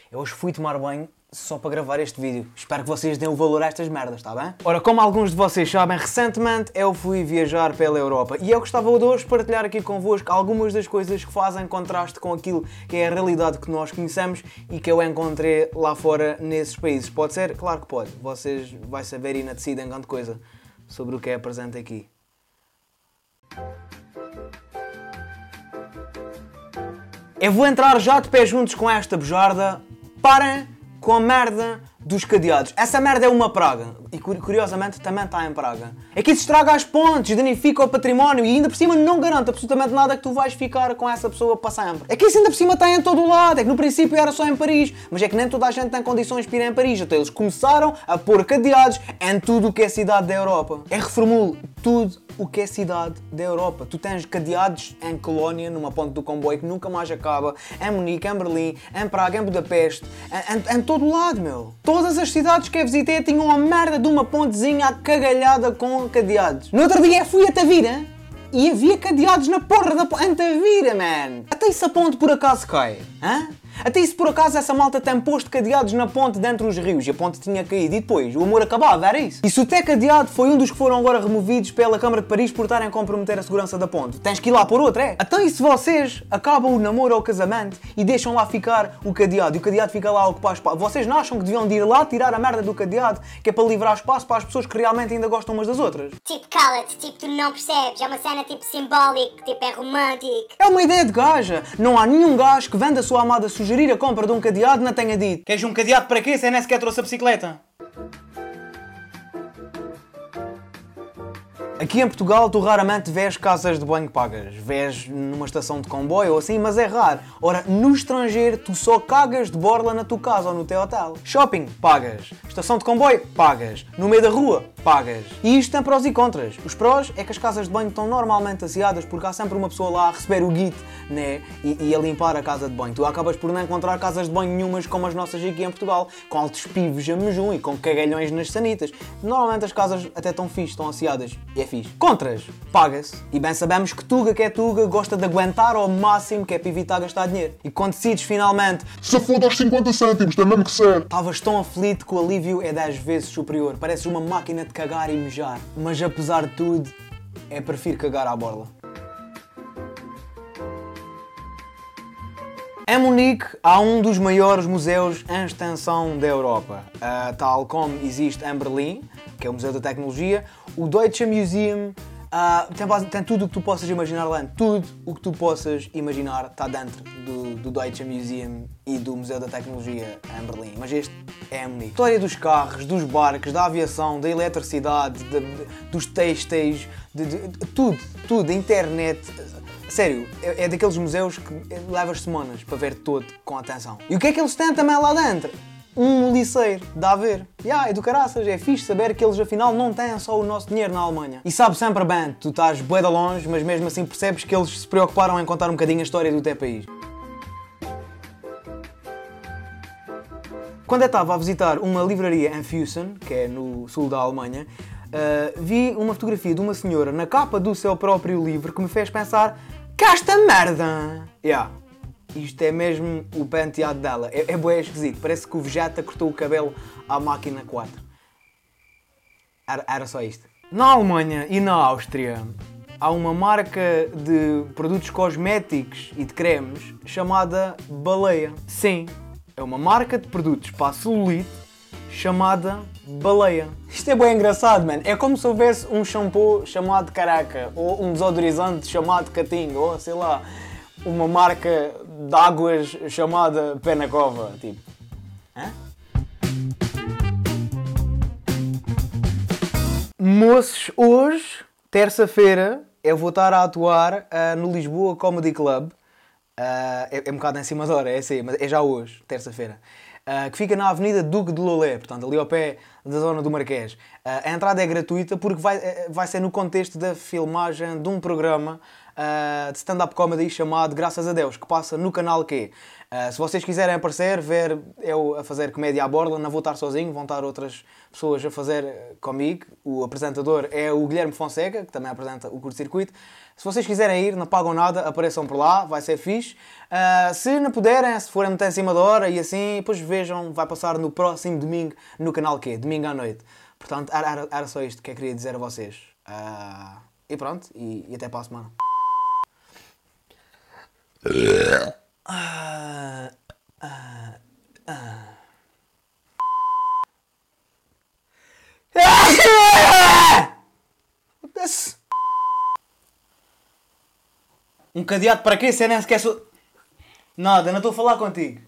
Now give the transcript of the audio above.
Eu hoje fui tomar banho só para gravar este vídeo. Espero que vocês deem o valor a estas merdas, está bem? Ora, como alguns de vocês sabem, recentemente eu fui viajar pela Europa e eu gostava de hoje partilhar aqui convosco algumas das coisas que fazem contraste com aquilo que é a realidade que nós conhecemos e que eu encontrei lá fora nesses países. Pode ser? Claro que pode. Vocês vão saber e não decidem grande coisa sobre o que é presente aqui. Eu vou entrar já de pé juntos com esta bujarda. Parem com a merda dos cadeados. Essa merda é uma praga. E curiosamente também está em Praga. É que isso estraga as pontes, danifica o património e ainda por cima não garante absolutamente nada que tu vais ficar com essa pessoa para sempre. É que isso ainda por cima está em todo o lado. É que no princípio era só em Paris. Mas é que nem toda a gente tem condições para ir em Paris. Então eles começaram a pôr cadeados em tudo o que é cidade da Europa. É reformulo tudo o que é cidade da Europa. Tu tens cadeados em Colónia, numa ponte do comboio que nunca mais acaba, em Munique, em Berlim, em Praga, em Budapeste, em todo o lado, meu. Todas as cidades que eu visitei tinham uma merda de uma pontezinha cagalhada com cadeados. No outro dia fui a Tavira e havia cadeados na porra da ponte. Em Tavira, man! Até isso a ponte por acaso cai? Hã? Até isso por acaso essa malta tem posto cadeados na ponte dentro dos rios e a ponte tinha caído e depois o amor acabava, era isso? E se o té cadeado foi um dos que foram agora removidos pela Câmara de Paris por estarem a comprometer a segurança da ponte, tens que ir lá por outro, é? Então e se vocês acabam o namoro ou o casamento e deixam lá ficar o cadeado e o cadeado fica lá a ocupar espaço, vocês não acham que deviam de ir lá tirar a merda do cadeado que é para livrar espaço para as pessoas que realmente ainda gostam umas das outras? Tipo, cala-te, tipo, tu não percebes, é uma cena tipo simbólica, tipo, é romântico. É uma ideia de gaja. Não há nenhum gajo que venda a sua amada sugerir a compra de um cadeado não tenha dito: queres um cadeado para quê se nem sequer trouxe a bicicleta? Aqui em Portugal tu raramente vês casas de banho pagas. Vês numa estação de comboio ou assim, mas é raro. Ora, no estrangeiro tu só cagas de borla na tua casa ou no teu hotel. Shopping, pagas. Estação de comboio, pagas. No meio da rua, pagas. E isto tem prós e contras. Os prós é que as casas de banho estão normalmente asseadas porque há sempre uma pessoa lá a receber o guito, né? E a limpar a casa de banho. Tu acabas por não encontrar casas de banho nenhumas como as nossas aqui em Portugal, com altos pivos a mejum e com cagalhões nas sanitas. Normalmente as casas até estão fixe, estão asseadas. E é fixe. Contras, paga-se. E bem sabemos que Tuga, que é Tuga, gosta de aguentar ao máximo, que é para evitar gastar dinheiro. E quando decides finalmente Se foda aos 50 cêntimos, tem mesmo que ser. estavas tão aflito que o alívio é 10 vezes superior. Pareces uma máquina de cagar e mejar. Mas apesar de tudo, prefiro cagar à borla. Em Munique há um dos maiores museus em extensão da Europa. Tal como existe em Berlim, que é o Museu da Tecnologia, o Deutsche Museum tem tudo o que tu possas imaginar lá. Tudo o que tu possas imaginar está dentro do Deutsche Museum e do Museu da Tecnologia em Berlim. Mas este é em Munique. História dos carros, dos barcos, da aviação, da eletricidade, dos têxteis, tudo, da internet. Sério, é daqueles museus que levas semanas para ver todo com atenção. E o que é que eles têm também lá dentro? Um liceiro, dá a ver. É do caraças, é fixe saber que eles afinal não têm só o nosso dinheiro na Alemanha. E sabes sempre bem, tu estás bué de longe, mas mesmo assim percebes que eles se preocuparam em contar um bocadinho a história do teu país. Quando eu estava a visitar uma livraria em Füssen, que é no sul da Alemanha, vi uma fotografia de uma senhora na capa do seu próprio livro que me fez pensar: que esta merda! Isto é mesmo o penteado dela. É bué esquisito. Parece que o Vegeta cortou o cabelo à máquina 4. Era só isto. Na Alemanha e na Áustria há uma marca de produtos cosméticos e de cremes chamada Baleia. Sim, é uma marca de produtos para a celulite chamada Baleia. Isto é bem engraçado, man. É como se houvesse um shampoo chamado Caraca, ou um desodorizante chamado Catinga, ou sei lá, uma marca de águas chamada Penacova, tipo. Hã? Moços, hoje, terça-feira, eu vou estar a atuar no Lisboa Comedy Club. É um bocado em cima da hora, é assim, mas é já hoje, terça-feira. Que fica na Avenida Duque de Lolé, portanto, ali ao pé da zona do Marquês. A entrada é gratuita porque vai ser no contexto da filmagem de um programa de stand-up comedy chamado Graças a Deus, que passa no canal Q. Se vocês quiserem aparecer, ver eu a fazer comédia à borla, não vou estar sozinho, vão estar outras pessoas a fazer comigo. O apresentador é o Guilherme Fonseca, que também apresenta o curto-circuito. Se vocês quiserem ir, não pagam nada, apareçam por lá, vai ser fixe. Se não puderem, se forem muito em cima da hora e assim, depois vejam, vai passar no próximo domingo no canal Q, domingo à noite. Portanto, era só isto que eu queria dizer a vocês. E pronto, e até para a semana. Um cadeado para quê? Se eu nem sequer sou... Nada, não estou a falar contigo.